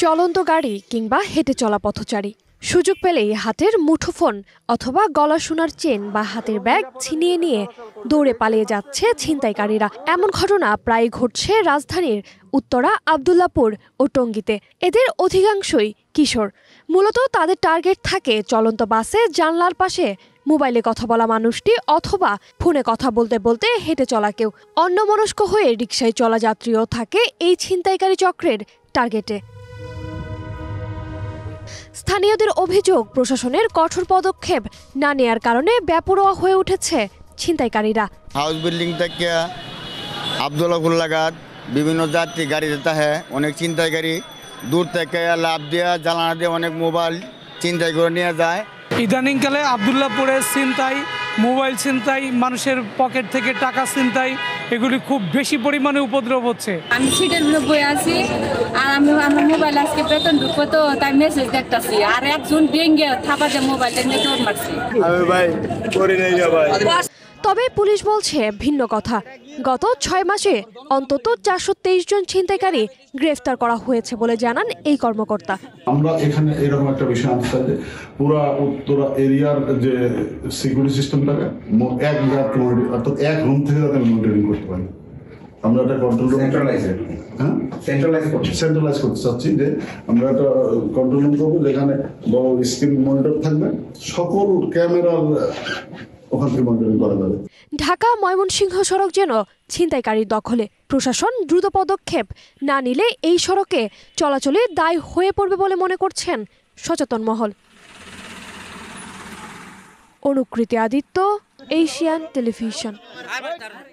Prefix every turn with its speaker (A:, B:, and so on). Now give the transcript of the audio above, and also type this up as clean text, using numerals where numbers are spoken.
A: চলন্ত গাড়ি কিংবা হেঁটে চলা পথচারী সুযোগ পেলেই হাতের মুঠোফোন অথবা গলা সোনার চেন বা হাতের ব্যাগ ছিনিয়ে নিয়ে দৌড়ে পালিয়ে যাচ্ছে ছিনতাইকারীরা। এমন ঘটনা প্রায় ঘটছে রাজধানীর উত্তরা, আব্দুল্লাহপুর ও টঙ্গীতে। এদের অধিকাংশই কিশোর। মূলত তাদের টার্গেট থাকে চলন্ত বাসে জানলার পাশে মোবাইলে কথা বলা মানুষটি অথবা ফোনে কথা বলতে বলতে হেঁটে চলা কেউ। অন্যমনস্ক হয়ে রিকশায় চলা যাত্রীও থাকে এই ছিনতাইকারী চক্রের টার্গেটে। স্থানীয়দের অভিযোগ, প্রশাসনের কঠোর পদক্ষেপ না নেয়ার কারণে বেপরোয়া হয়ে উঠেছে ছিনতাইকারীরা।
B: হাউস বিল্ডিং থেকে আব্দুল্লাহপুর লাগাত বিভিন্ন যাত্রী গাড়িতে থাকে, অনেক ছিনতাইকারী দূর থেকে লাভ দিয়ে জ্বালানা দিয়ে অনেক মোবাইল ছিনতাই করে নিয়ে যায়।
C: ইদানিংকালে আব্দুল্লাহপুরের ছিনতাই, মোবাইল ছিনতাই, মানুষের পকেট থেকে টাকা ছিনতাই, এগুলি খুব বেশি পরিমাণে উপদ্রব হচ্ছে।
D: আমি সিটের উপরে বসে আছি আর আমার মোবাইল আজকে বেতন ঢুকবো তো তাই মেসেজ দেখতেছি আর একজন ভেঙে থাপা দিয়ে মোবাইলটা নিয়ে দৌড় মারছে।
A: তবে পুলিশ বলছে ভিন্ন কথা। গত 6 মাসে অন্তত 423 জন ছিনতাইকারী গ্রেফতার করা হয়েছে বলে জানান এই কর্মকর্তা।
E: আমরা এখানে এরকম একটা বিষয় আনতে চাই যে পুরো উত্তরা এরিয়ার যে সিকিউরিটি সিস্টেমটাকে এক বিরাট অর্থাৎ এক রুম থেকে যাতে মনিটরিং করতে পারি। আমরা একটা কন্ট্রোল রুম সেন্ট্রালাইজ করতে চাচ্ছি, যে আমরা একটা কন্ট্রোল রুম করবো যেখানে বড় স্ক্রিন মনিটর থাকবে, সকল ক্যামেরার ওখান থেকে মনিটরিং করা যাবে।
A: ঢাকা ময়মনসিংহ সড়ক যেন ছিনতাইকারীর দখলে। প্রশাসন দ্রুত পদক্ষেপ না নিলে এই সড়কে চলাচলে দায় হয়ে পড়বে বলে মনে করছেন সচেতন মহল। Anukriti Aditya, Asian television.